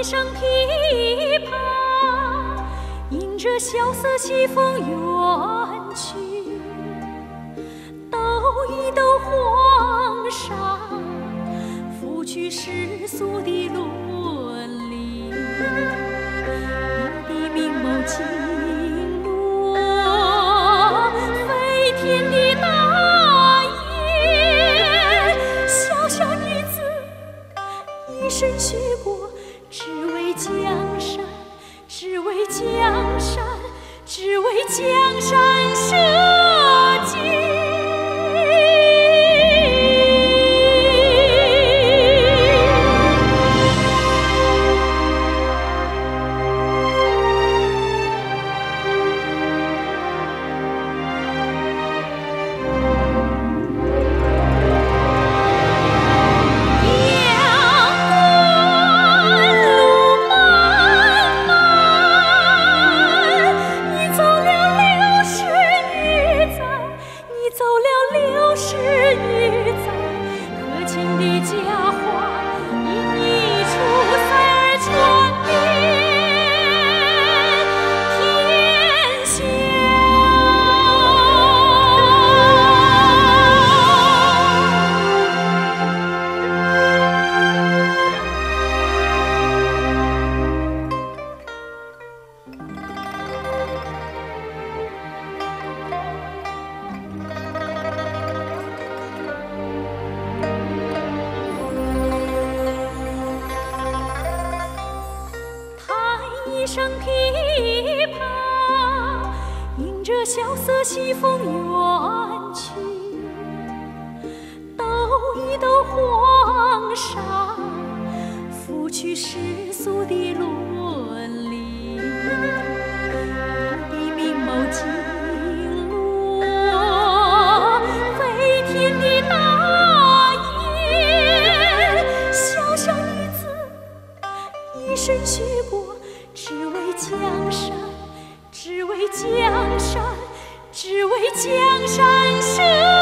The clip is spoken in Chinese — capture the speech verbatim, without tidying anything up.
一声琵琶，迎着萧瑟西风远去。抖一抖黄沙，拂去世俗的伦理。你的明眸轻落，飞天的大雁，小小女子一生许过，只为江山，只为江山，只为江山社稷。一声琵琶，迎着萧瑟西风远去。抖一抖黄沙，拂去世俗的伦理。你的明眸轻落，飞天的大雁，小小女子一生许过，只为江山，只为江山，只为江山社。